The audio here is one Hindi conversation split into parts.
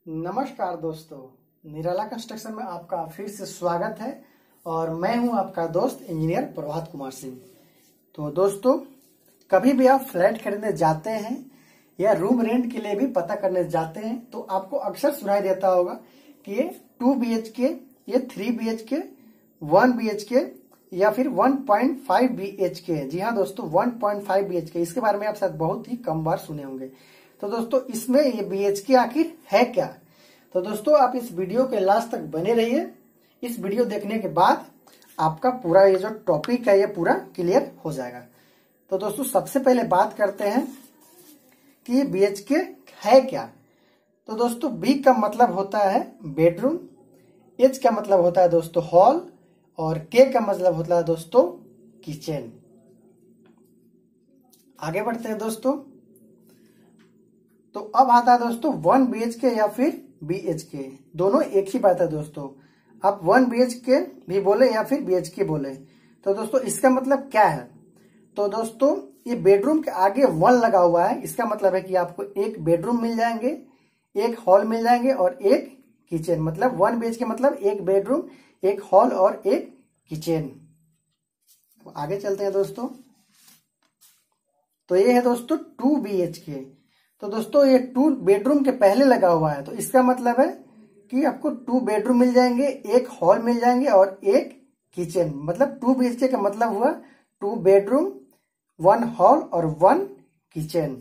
नमस्कार दोस्तों, निराला कंस्ट्रक्शन में आपका फिर से स्वागत है और मैं हूं आपका दोस्त इंजीनियर प्रभात कुमार सिंह। तो दोस्तों, कभी भी आप फ्लैट खरीदने जाते हैं या रूम रेंट के लिए भी पता करने जाते हैं तो आपको अक्सर सुनाई देता होगा कि ये 2 BHK, ये 3 BHK, 1 BHK या फिर 1.5 BHK। जी हाँ दोस्तों, 1.5 BHK, इसके बारे में आप शायद बहुत ही कम बार सुने होंगे। तो दोस्तों, इसमें ये BHK आखिर है क्या? तो दोस्तों, आप इस वीडियो के लास्ट तक बने रहिए। इस वीडियो देखने के बाद आपका पूरा ये जो टॉपिक है ये पूरा क्लियर हो जाएगा। तो दोस्तों, सबसे पहले बात करते हैं कि BHK है क्या। तो दोस्तों, B का मतलब होता है बेडरूम, H का मतलब होता है दोस्तों हॉल और K का मतलब होता है दोस्तों किचन। आगे बढ़ते हैं दोस्तों। तो अब आता है दोस्तों 1 BHK या फिर BHK, दोनों एक ही बात है दोस्तों। आप 1 BHK भी बोले या फिर BHK बोले। तो दोस्तों, इसका मतलब क्या है? तो दोस्तों, ये बेडरूम के आगे 1 लगा हुआ है, इसका मतलब है कि आपको एक बेडरूम मिल जाएंगे, एक हॉल मिल जाएंगे और एक किचन। मतलब 1 BHK मतलब एक बेडरूम, एक हॉल और एक किचन। तो आगे चलते हैं दोस्तों। तो ये है दोस्तों 2 BHK। तो दोस्तों, ये 2 बेडरूम के पहले लगा हुआ है, तो इसका मतलब है कि आपको 2 बेडरूम मिल जाएंगे, एक हॉल मिल जाएंगे और एक किचन। मतलब 2 BHK का मतलब हुआ 2 बेडरूम, 1 हॉल और 1 किचन।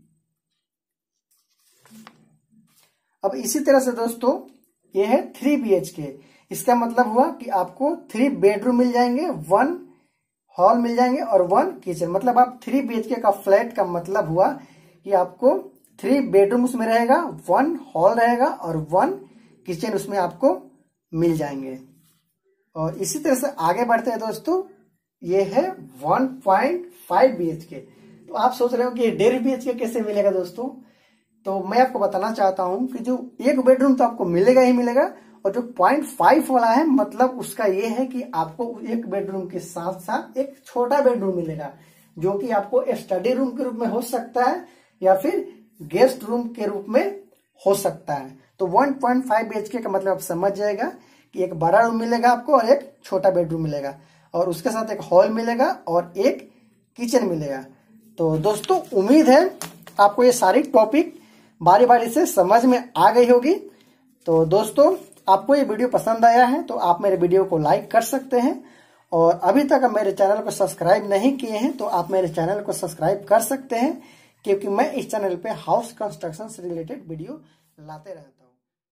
अब इसी तरह से दोस्तों, ये है 3 BHK। इसका मतलब हुआ कि आपको 3 बेडरूम मिल जाएंगे, 1 हॉल मिल जाएंगे और 1 किचन। मतलब आप 3 BHK का फ्लैट का मतलब हुआ कि आपको 3 बेडरूम उसमें रहेगा, 1 हॉल रहेगा और 1 किचन उसमें आपको मिल जाएंगे। और इसी तरह से आगे बढ़ते हैं दोस्तों। ये है 1.5 BHK। तो आप सोच रहे हो कि 1.5 BHK कैसे मिलेगा दोस्तों? तो मैं आपको बताना चाहता हूं कि जो एक बेडरूम तो आपको मिलेगा ही मिलेगा, और जो 0.5 वाला है मतलब उसका ये है कि आपको एक बेडरूम के साथ साथ एक छोटा बेडरूम मिलेगा, जो कि आपको स्टडी रूम के रूप में हो सकता है या फिर गेस्ट रूम के रूप में हो सकता है। तो 1.5 BHK का मतलब आप समझ जाएगा कि एक बड़ा रूम मिलेगा आपको और एक छोटा बेडरूम मिलेगा और उसके साथ एक हॉल मिलेगा और एक किचन मिलेगा। तो दोस्तों, उम्मीद है आपको ये सारी टॉपिक बारी बारी से समझ में आ गई होगी। तो दोस्तों, आपको ये वीडियो पसंद आया है तो आप मेरे वीडियो को लाइक कर सकते हैं, और अभी तक आप मेरे चैनल को सब्सक्राइब नहीं किए हैं तो आप मेरे चैनल को सब्सक्राइब कर सकते हैं, क्योंकि मैं इस चैनल पे हाउस कंस्ट्रक्शन से रिलेटेड वीडियो लाते रहता हूँ।